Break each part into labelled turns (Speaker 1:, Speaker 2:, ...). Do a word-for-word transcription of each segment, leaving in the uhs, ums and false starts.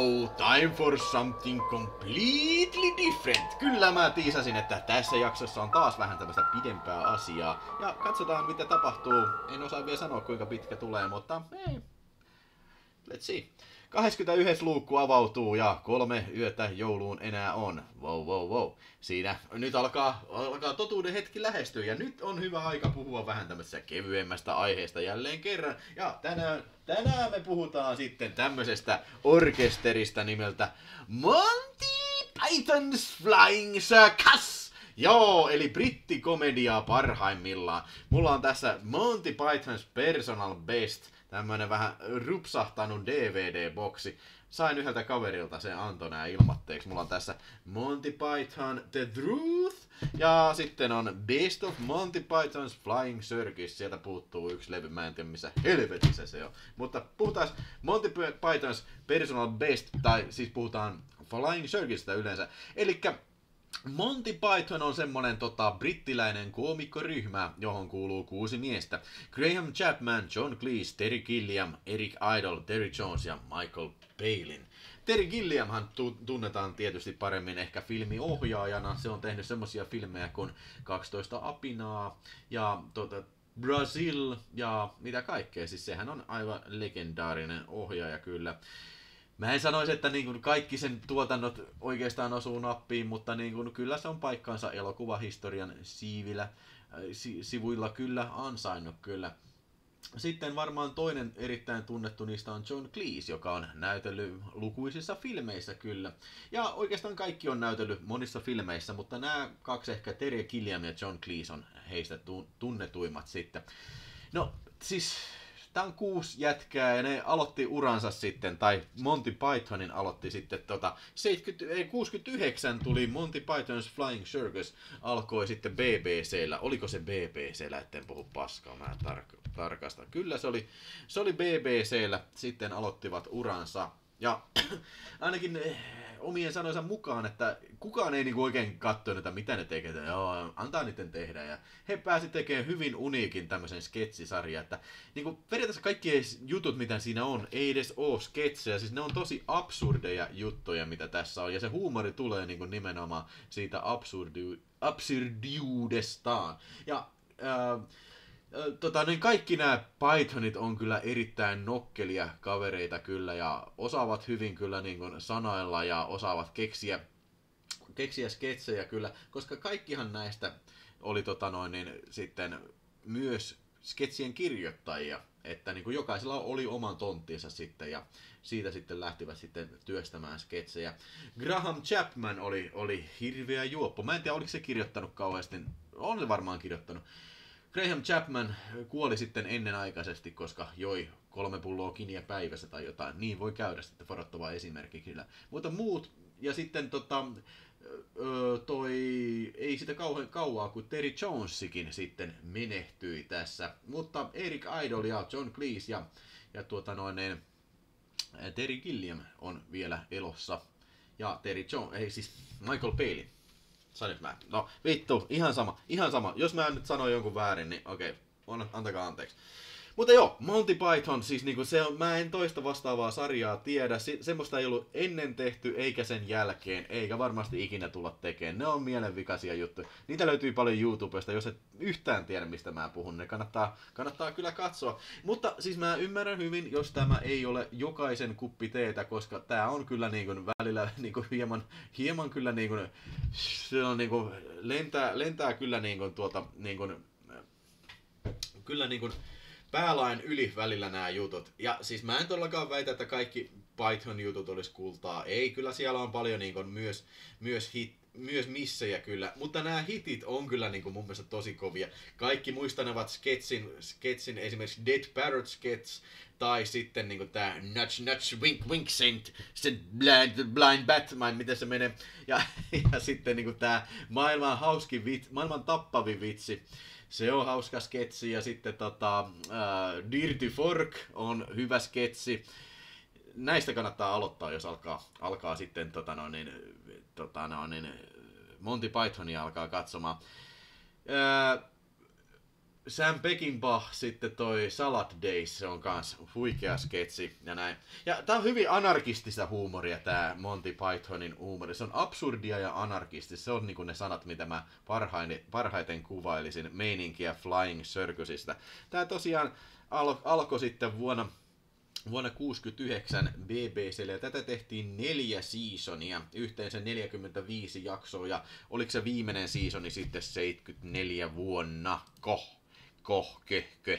Speaker 1: now time for something completely different. Kyllä mä tiisasin, että tässä jaksossa on taas vähän tämmöistä pidempää asiaa. Ja katsotaan mitä tapahtuu. En osaa vielä sanoa kuinka pitkä tulee, mutta ei. Let's see. kahdeskymmenesyksi luukku avautuu ja kolme yötä jouluun enää on. Wow, wow, wow. Siinä nyt alkaa, alkaa totuuden hetki lähestyä ja nyt on hyvä aika puhua vähän tämmöisestä kevyemmästä aiheesta jälleen kerran. Ja tänään, tänään me puhutaan sitten tämmöisestä orkesterista nimeltä Monty Python's Flying Circus. Joo, eli brittikomediaa parhaimmillaan. Mulla on tässä Monty Python's Personal Best. Tämmönen vähän rupsahtanut D V D-boksi. Sain yhdeltä kaverilta, se antoi nää ilmatteeksi. Mulla on tässä Monty Python The Truth. Ja sitten on Best of Monty Python's Flying Circus. Sieltä puuttuu yksi levy, mä en tiedä missä helvetissä se on. Mutta puhutaan Monty Python's Personal Best, tai siis puhutaan Flying Circusista yleensä. Elikkä Monty Python on semmonen tota, brittiläinen koomikkoryhmä, johon kuuluu kuusi miestä. Graham Chapman, John Cleese, Terry Gilliam, Eric Idle, Terry Jones ja Michael Palin. Terry Gilliamhan tunnetaan tietysti paremmin ehkä filmiohjaajana. Se on tehnyt semmosia filmejä kuin kaksitoista apinaa ja tota, Brazil ja mitä kaikkea. Siis sehän on aivan legendaarinen ohjaaja kyllä. Mä en sanoisi, että niin kuin kaikki sen tuotannot oikeastaan osuu nappiin, mutta niin kuin kyllä se on paikkansa elokuvahistorian siivillä, si, sivuilla kyllä ansainnut kyllä. Sitten varmaan toinen erittäin tunnettu niistä on John Cleese, joka on näytellyt lukuisissa filmeissä kyllä. Ja oikeastaan kaikki on näytellyt monissa filmeissä, mutta nämä kaksi ehkä, Terry Gilliam ja John Cleese on heistä tunnetuimmat sitten. No siis tää on kuusi jätkää ja ne aloitti uransa sitten, tai Monty Pythonin aloitti sitten tota, seitsemänkymmentä, ei, kuusikymmentäyhdeksän tuli Monty Python's Flying Circus, alkoi sitten B B C:llä, oliko se B B C:llä, etten puhu paskaa, mä tar- tarkastan. Kyllä se oli, se oli B B C:llä, sitten aloittivat uransa, ja ainakin omien sanoinsa mukaan, että kukaan ei niinku oikein katsonut, että mitä ne tekee, joo, antaa niiden tehdä. Ja he pääsi tekemään hyvin uniikin tämmöisen sketsisarjan, että niinku periaatteessa kaikki jutut, mitä siinä on, ei edes oo sketsejä, siis ne on tosi absurdeja juttuja, mitä tässä on, ja se huumori tulee niinku nimenomaan siitä absurdi- absurdiudestaan. Ja ää, Tota, niin kaikki nämä Pythonit on kyllä erittäin nokkelia kavereita kyllä ja osaavat hyvin kyllä niin kuin sanailla ja osaavat keksiä, keksiä sketsejä kyllä, koska kaikkihan näistä oli tota noin, niin, sitten myös sketsien kirjoittajia, että niin kuin jokaisella oli oman tonttinsa sitten ja siitä sitten lähtivät sitten työstämään sketsejä. Graham Chapman oli, oli hirveä juoppo, mä en tiedä oliko se kirjoittanut kauheasti, on se varmaan kirjoittanut. Graham Chapman kuoli sitten ennenaikaisesti, koska joi kolme pulloa kiniä päivässä tai jotain. Niin voi käydä sitten, varoittava esimerkki kyllä. Mutta muut, ja sitten tota, toi, ei sitä kauhean kauaa, kun Terry Jonesikin sitten menehtyi tässä. Mutta Eric Idle ja John Cleese ja, ja tuota noin, Terry Gilliam on vielä elossa. Ja Terry Jones, ei siis Michael Palin. Sanoit mä. No vittu, ihan sama, ihan sama. Jos mä nyt sanoin jonkun väärin, niin okei, okay, antakaa anteeksi. Mutta joo, Monty Python, siis niinku se on, mä en toista vastaavaa sarjaa tiedä. Se, semmoista ei ollut ennen tehty, eikä sen jälkeen, eikä varmasti ikinä tulla tekemään. Ne on mielenvikaisia juttuja. Niitä löytyy paljon YouTubesta, jos et yhtään tiedä mistä mä puhun, ne kannattaa, kannattaa kyllä katsoa. Mutta siis mä ymmärrän hyvin, jos tämä ei ole jokaisen kuppi teetä, koska tää on kyllä niinku välillä niinku hieman, hieman kyllä niinku, se on niinku, lentää, lentää kyllä niinku tuolta niinku, kyllä niinku, päälain yli välillä nämä jutut. Ja siis mä en todellakaan väitä, että kaikki Python-jutut olisi kultaa. Ei, kyllä siellä on paljon niin kuin, myös, myös, hit, myös missejä kyllä. Mutta nämä hitit on kyllä niin kuin, mun mielestä tosi kovia. Kaikki muistanevat sketsin, sketsin esimerkiksi Dead Parrot Sketch. Tai sitten niin kuin, tää Nudge Nudge Wink Wink Saint, Saint Blind, Blind Batman, miten se menee. Ja, ja sitten niin kuin, tää maailman hauskin vitsi, maailman tappavin vitsi. Se on hauska sketsi ja sitten tota, uh, Dirty Fork on hyvä sketsi. Näistä kannattaa aloittaa, jos alkaa, alkaa sitten tota no, niin, tota no, niin, Monty Pythonia alkaa katsomaan. Uh, Sam Peckinpah, sitten toi Salad Days, se on kans huikea sketsi ja näin. Ja tää on hyvin anarkistista huumoria tää Monty Pythonin huumori. Se on absurdia ja anarkistista. Se on niinku ne sanat, mitä mä parhaiten, parhaiten kuvailisin meininkiä Flying Circusista. Tää tosiaan al- alkoi sitten vuonna Vuonna kuusikymmentäyhdeksän B B C:lle ja tätä tehtiin neljä seasonia, yhteensä neljäkymmentäviisi jaksoa ja oliko se viimeinen seasoni sitten seitsemänkymmentäneljä vuonna? Koh, koh, köh, köh.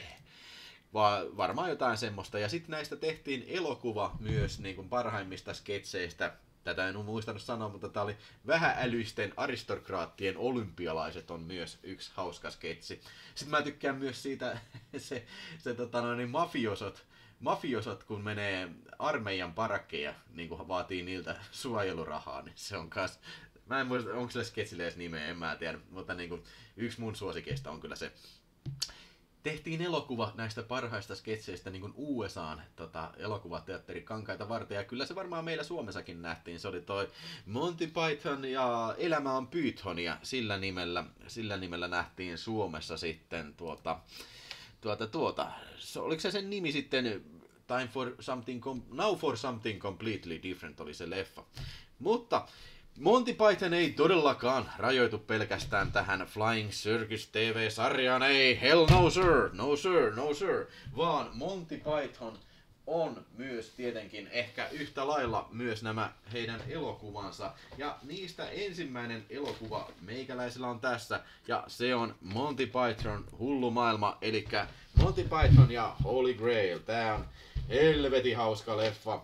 Speaker 1: Va- varmaan jotain semmoista. Ja sitten näistä tehtiin elokuva myös niin kuin parhaimmista sketseistä. Tätä en muistanut sanoa, mutta tämä oli Vähäälyisten aristokraattien olympialaiset on myös yksi hauska sketsi. Sitten mä tykkään myös siitä se, se tota noin, niin mafiosot. Mafiosot, kun menee armeijan parakkeja, niin kuin vaatii niiltä suojelurahaa, niin se on kas... Mä en muista, onko sille sketsille edes nimeä, en mä tiedä, mutta niin kuin, yksi mun suosikeista on kyllä se. Tehtiin elokuva näistä parhaista sketseistä niin kuin U S A:n tota, elokuvateatteri Kankaita varten, ja kyllä se varmaan meillä Suomessakin nähtiin. Se oli toi Monty Python ja Elämä on Pythonia, sillä nimellä, sillä nimellä nähtiin Suomessa sitten tuota... Tuota, tuota. So, oliko se sen nimi sitten Time for something Now for something completely different oli se leffa. Mutta Monty Python ei todellakaan rajoitu pelkästään tähän Flying Circus T V-sarjaan. Ei, hell no sir, no sir, no sir. Vaan Monty Python on myös tietenkin ehkä yhtä lailla myös nämä heidän elokuvansa. Ja niistä ensimmäinen elokuva meikäläisellä on tässä. Ja se on Monty Python Hullu maailma. Eli Monty Python ja Holy Grail. Tää on helvetin hauska leffa.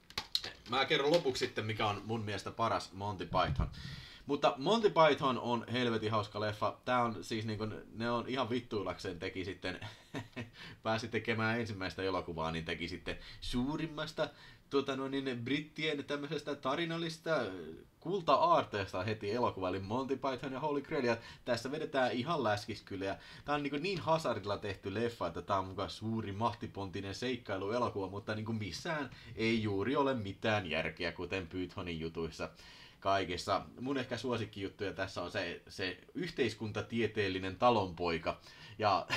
Speaker 1: Mä kerron lopuksi sitten mikä on mun mielestä paras Monty Python. Mutta Monty Python on helvetin hauska leffa. Tää on siis niinku, ne on ihan vittuilakseen teki sitten, pääsi tekemään ensimmäistä elokuvaa, niin teki sitten suurimmasta tuota no niin, brittien tämmöisestä tarinallista kulta-aarteesta heti elokuva, eli Monty Python ja Holy Grail. Ja tässä vedetään ihan läskis kyllä. Ja tää on niin, niin hasardilla tehty leffa, että tää on mukaan suuri mahtipontinen seikkailuelokuva, mutta niin missään ei juuri ole mitään järkeä, kuten Pythonin jutuissa. Kaikessa. Mun ehkä suosikkijuttuja tässä on se, se yhteiskuntatieteellinen talonpoika. Ja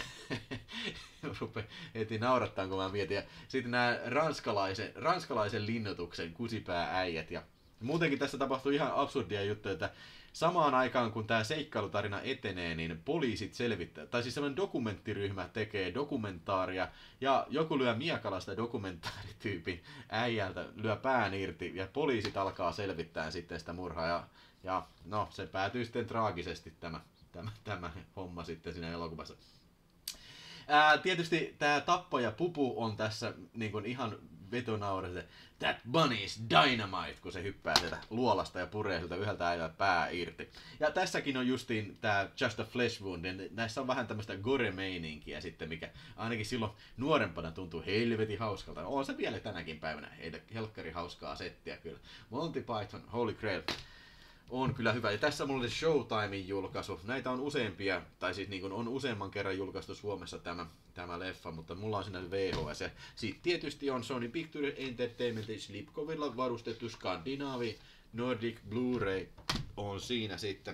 Speaker 1: rupe heti naurattaa, kun mä mietin. Ja sitten nämä ranskalaisen, ranskalaisen linnoituksen kusipäääijät. Ja muutenkin tässä tapahtuu ihan absurdia juttuja, että samaan aikaan kun tämä seikkailutarina etenee, niin poliisit selvittää, tai siis sellainen dokumenttiryhmä tekee dokumentaaria, ja joku lyö miekalla sitä dokumentaarityypin äijältä, lyö pään irti, ja poliisit alkaa selvittää sitten sitä murhaa, ja, ja no, se päätyy sitten traagisesti tämä, tämä, tämä homma sitten siinä elokuvassa. Ää, tietysti tämä tappaja Pupu on tässä niin kuin ihan vetonaura se That bunny is dynamite, kun se hyppää sieltä luolasta ja puree siltä yhdeltä äijältä pää irti. Ja tässäkin on justiin tää Just a Flesh Wound, näissä on vähän tämmöistä gore-meininkiä sitten, mikä ainakin silloin nuorempana tuntuu helvetin hauskalta. On se vielä tänäkin päivänä, ei helkkari hauskaa settiä kyllä. Monty Python, Holy Grail. On kyllä hyvä. Ja tässä mulla oli Showtimein julkaisu. Näitä on useampia, tai siis niin kuin on useamman kerran julkaistu Suomessa tämä, tämä leffa, mutta mulla on siinä V H S. Ja sitten tietysti on Sony Pictures Entertainmentin slipcovilla varustettu Skandinaavi Nordic Blu-ray on siinä sitten.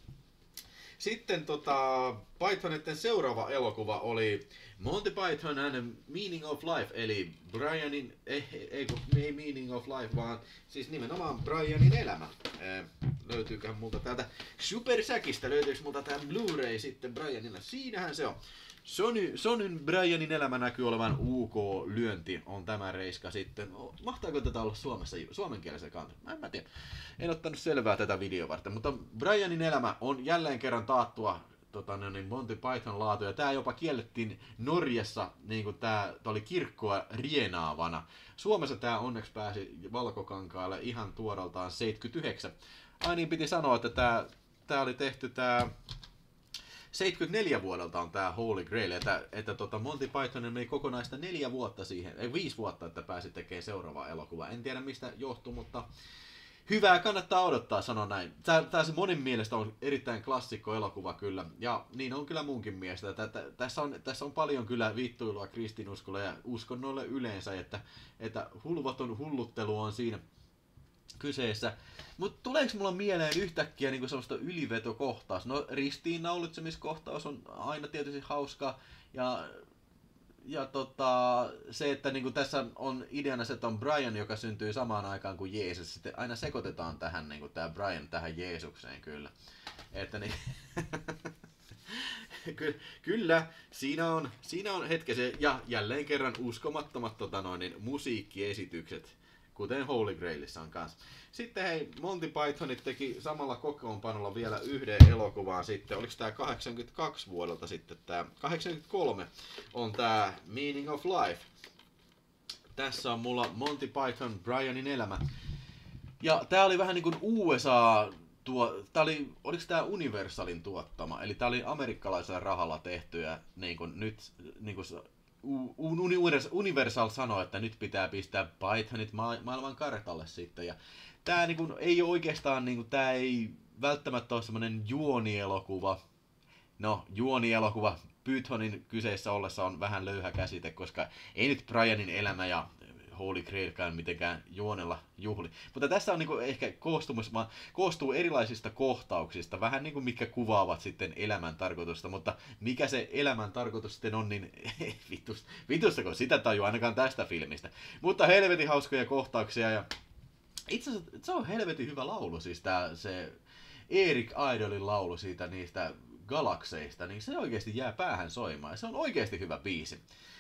Speaker 1: Sitten tota, Pythonitten seuraava elokuva oli Monty Python and Meaning of Life, eli Brianin, ei, ei, ei Meaning of Life, vaan siis nimenomaan Brianin elämä. Ee, löytyyköhän multa täältä Supersäkistä, löytyykö multa tää Blu-ray sitten Brianilla? Siinähän se on. Sony, Sonyn Brianin elämä näkyy olevan U K-lyönti, on tämä reiska sitten. Mahtaako tätä olla Suomessa, suomenkielisellä kantilla? Mä en mä tiedä. En ottanut selvää tätä videoa varten, mutta Brianin elämä on jälleen kerran taattua tota, niin Monty Python laatu, ja tää jopa kiellettiin Norjassa, niin kuin tää, tää oli kirkkoa rienaavana. Suomessa tää onneksi pääsi Valkokankaalle ihan tuoraltaan seitsemänkymmentäyhdeksän. Ai niin, piti sanoa, että tää, tää oli tehty tää seitsemänkymmentäneljä vuodelta on tää Holy Grail, että, että tota Monty Pythonin meni kokonaista neljä vuotta siihen, ei viisi vuotta, että pääsi tekemään seuraavaa elokuvaa. En tiedä mistä johtuu, mutta hyvää kannattaa odottaa, sanon näin. Tää, tää se monin mielestä on erittäin klassikko elokuva kyllä, ja niin on kyllä munkin mielestä. Tätä, tässä, on, tässä on paljon kyllä vittuilua kristinuskolle ja uskonnoille yleensä, että, että hulvaton hulluttelu on siinä kyseessä. Mutta tuleeko mulla mieleen yhtäkkiä niinku sellaista ylivetokohtaus? No ristiinnaulitsemiskohtaus on aina tietysti hauska. Ja, ja tota, se, että niinku tässä on ideana se, että on Brian, joka syntyy samaan aikaan kuin Jeesus. Sitten aina sekoitetaan tähän niinku tää Brian tähän Jeesukseen kyllä. Että niin... Ky- kyllä, siinä on, siinä on hetkesen, ja jälleen kerran uskomattomat tota noin, niin, musiikkiesitykset, kuten Holy Grailissa on kanssa. Sitten hei, Monty Pythonit teki samalla kokoonpanolla vielä yhden elokuvan sitten, oliko tää kahdeksankymmentäkaksi vuodelta sitten, tää kahdeksankymmentäkolme on tää Meaning of Life. Tässä on mulla Monty Python, Brianin elämä. Ja tää oli vähän niin kuin U S A... Tuo, tää oli, oliko tää Universalin tuottama, eli tää oli amerikkalaisella rahalla tehty ja niin kun nyt niin kun, Universal sanoi, että nyt pitää pistää Pythonit ma- maailman kartalle sitten ja tää niin kun, ei ole oikeastaan, niin kun, tää ei välttämättä ole semmonen juonielokuva, no juonielokuva Pythonin kyseessä ollessa on vähän löyhä käsite, koska ei nyt Brianin elämä ja Holy Grailkään mitenkään juonella juhli. Mutta tässä on niinku ehkä koostumus, vaan koostuu erilaisista kohtauksista, vähän niinku mitkä kuvaavat sitten elämän tarkoitusta, mutta mikä se elämän tarkoitus sitten on, niin vitusta, vitustako sitä tajua ainakaan tästä filmistä. Mutta helvetin hauskoja kohtauksia ja itse asiassa se on helvetin hyvä laulu, siis tää se Eric Idolin laulu siitä niistä galakseista, niin se oikeasti jää päähän soimaan ja se on oikeasti hyvä biisi.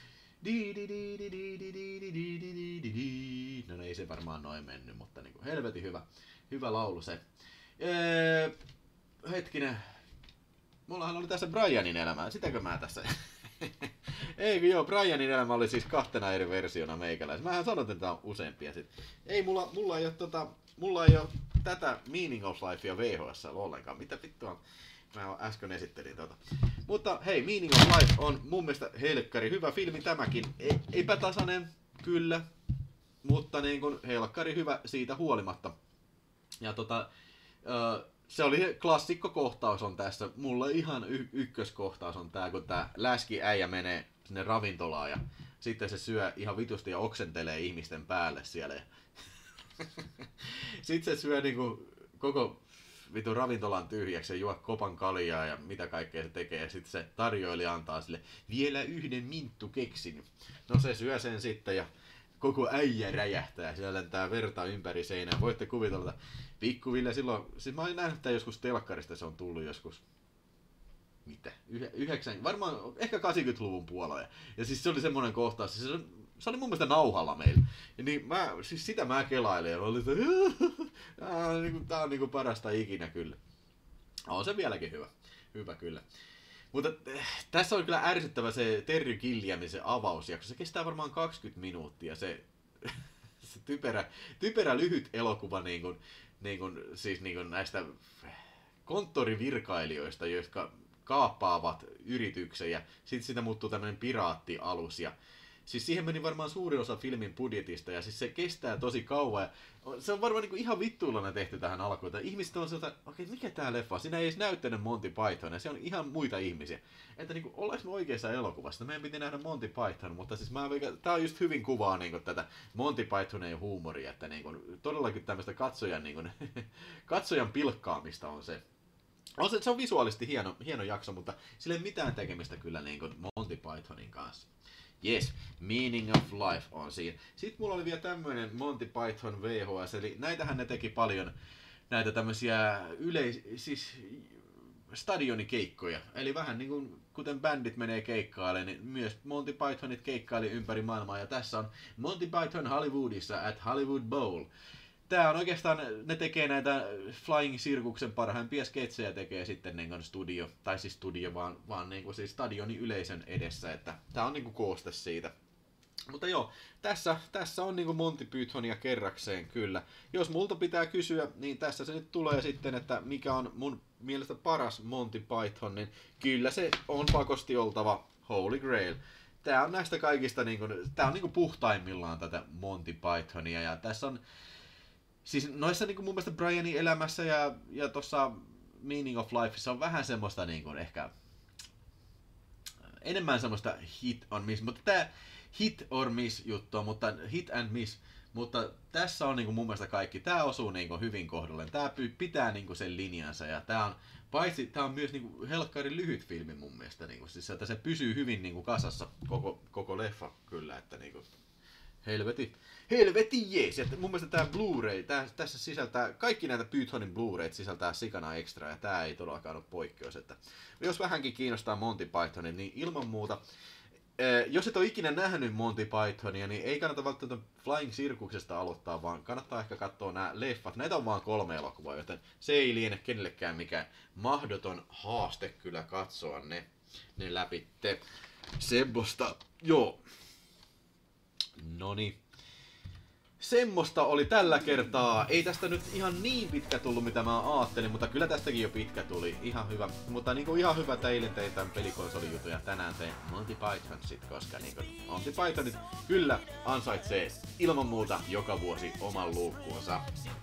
Speaker 1: No ei se varmaan noin mennyt, mutta niinku helvetin hyvä, hyvä laulu se. Ee, hetkinen, mullahan oli tässä Brianin elämää, sitäkö mä tässä? Eikö joo, Brianin elämä oli siis kahtena eri versiona meikäläis. Mähän sanoin, että on useampia sit. Ei mulla, mulla ei oo tota, mulla ei oo tätä Meaning of Lifea V H S ollenkaan, mitä vittua. Mä äsken esittelin tota. Mutta hei, Meaning of Life on mun mielestä helkkari. Hyvä filmi tämäkin. E- epätasainen, kyllä. Mutta niin kun helkkari hyvä siitä huolimatta. Ja tota, ö, se oli klassikkokohtaus on tässä. Mulle ihan y- ykköskohtaus on tää, kun tää läski äijä menee sinne ravintolaan ja sitten se syö ihan vitusti ja oksentelee ihmisten päälle siellä. Sitten se syö niinku koko vitu ravintolan tyhjäksi ja juo kopan kaljaa ja mitä kaikkea se tekee. Ja sitten se tarjoilija antaa sille vielä yhden minttu keksin. No se syö sen sitten ja koko äijä räjähtää. Siellä lentää verta ympäri seinää. Voitte kuvitella, että Pikku Ville silloin, siis mä olin nähnyt tämän joskus telkkarista, se on tullut joskus. Mitä? Yhdeksän, varmaan ehkä kahdeksankymmentäluvun puolella. Ja siis se oli semmoinen kohtaus, siis se, se oli mun mielestä nauhalla meillä. Ja niin mä, siis sitä mä kelailin ja oli, että tää on, niinku, tää on niinku parasta ikinä kyllä. On se vieläkin hyvä. Hyvä kyllä. Mutta äh, tässä on kyllä ärsyttävä se Terry Gilliamin se avausjakso. Se kestää varmaan kaksikymmentä minuuttia. Se, se typerä, typerä lyhyt elokuva niin kuin, niin kuin, siis niin kuin näistä konttorivirkailijoista, jotka kaappaavat yrityksen ja sitten siitä muuttuu tämmöinen piraattialus ja siis siihen meni varmaan suuri osa filmin budjetista ja siis se kestää tosi kauan ja se on varmaan niinku ihan vittuilana tehty tähän alkuun. Että ihmiset on sieltä, okei okay, mikä tää leffa, siinä ei edes näyttänyt Monty Python ja se on ihan muita ihmisiä. Että niinku ollaanko me oikeassa elokuvassa? Meidän piti nähdä Monty Python, mutta siis mä veikkaan, tää on just hyvin kuvaa niinku tätä Monty Pythonin huumoria, että niinku todellakin tämmöistä katsojan, niinku, katsojan pilkkaamista on se. On se, se on visuaalisesti hieno, hieno jakso, mutta sillä ei mitään tekemistä kyllä niinku Monty Pythonin kanssa. Yes, Meaning of Life on siinä. Sitten mulla oli vielä tämmöinen Monty Python V H S, eli näitähän ne teki paljon, näitä tämmöisiä yleis... siis stadionikeikkoja. Eli vähän niin kuin kuten bändit menee keikkaille, niin myös Monty Pythonit keikkaili ympäri maailmaa, ja tässä on Monty Python Hollywoodissa at Hollywood Bowl. Tää on oikeastaan, ne tekee näitä Flying Circuksen parhaimpia sketsejä tekee sitten niin kuin studio, tai siis studio vaan, vaan niin kuin siis stadionin yleisön edessä, että tää on niin kuin kooste siitä. Mutta joo, tässä, tässä on niin kuin Monty Pythonia kerrakseen kyllä. Jos multa pitää kysyä, niin tässä se nyt tulee sitten, että mikä on mun mielestä paras Monty Python, niin kyllä se on pakosti oltava Holy Grail. Tää on näistä kaikista, niin kuin, tää on niin kuin puhtaimmillaan tätä Monty Pythonia, ja tässä on siis noissa niin kuin mun mielestä Brianin elämässä ja, ja tossa Meaning of Lifeissa on vähän semmoista niin kuin ehkä enemmän semmoista hit on miss, mutta tää hit or miss juttua, mutta hit and miss, Mutta tässä on niinku mun mielestä kaikki. Tää osuu niinku hyvin kohdalleen. Tää pitää niinku sen linjansa ja tää on paitsi tää on myös niinku helkkarin lyhyt filmi mun mielestä niinku siis että se pysyy hyvin niinku kasassa koko koko leffa kyllä että niinku helveti helveti jees. Ja mun mielestä tää Blu-ray tää, tässä sisältää kaikki näitä Pythonin Blu-rayt sisältää sikana extra ja tää ei todellakaan ole poikkeus että jos vähänkin kiinnostaa Monty Pythonin niin ilman muuta Eh, jos et ole ikinä nähnyt Monty Pythonia, niin ei kannata välttämättä Flying Circuksesta aloittaa, vaan kannattaa ehkä katsoa nämä leffat. Näitä on vaan kolme elokuvaa, joten se ei liene kenellekään mikään mahdoton haaste kyllä katsoa ne, ne läpitte. Semmosta, joo. Noniin. Semmosta oli tällä kertaa. Ei tästä nyt ihan niin pitkä tullut mitä mä ajattelin, mutta kyllä tästäkin jo pitkä tuli. Ihan hyvä. Mutta niinku ihan hyvä, että eilen tein tämän pelikonsolijutu ja tänään tein Monty Python sit, koska niinku Monty Pythonit kyllä ansaitsee ilman muuta joka vuosi oman luukkuunsa.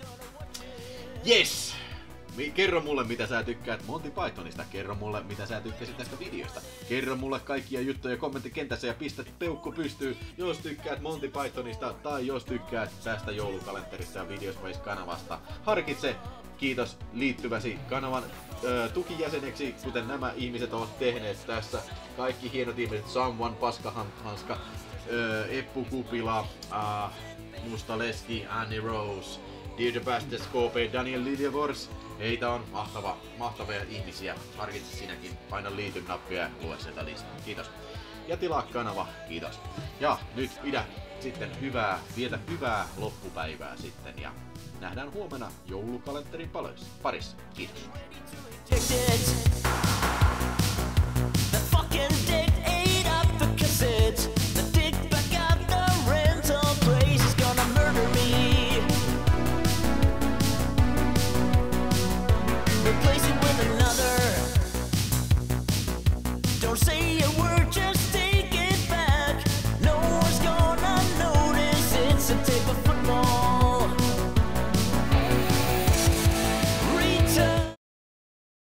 Speaker 1: Yes! Kerro mulle mitä sä tykkäät Monty Pythonista, kerro mulle mitä sä tykkäsit tästä videosta. Kerro mulle kaikkia juttuja kommenttikentässä ja pistä peukku pystyy, jos tykkäät Monty Pythonista tai jos tykkäät tästä joulukalenterista ja Videospace-kanavasta. Harkitse, kiitos liittyväsi kanavan ö, tukijäseneksi, kuten nämä ihmiset ovat tehneet tässä. Kaikki hienot ihmiset, Someone, Paskahanska, ö, Eppu Kupila, äh, Musta Leski, Annie Rose, Dear the Bastard, Scope, Daniel Liljevors. Heitä on mahtava, mahtavia ihmisiä. Harkitse sinäkin. Paina liityn nappia ja lue sieltä listaa. Kiitos. Ja tilaa kanava. Kiitos. Ja nyt pidä sitten hyvää, vietä hyvää loppupäivää sitten. Ja nähdään huomenna joulukalenterin parissa. Kiitos.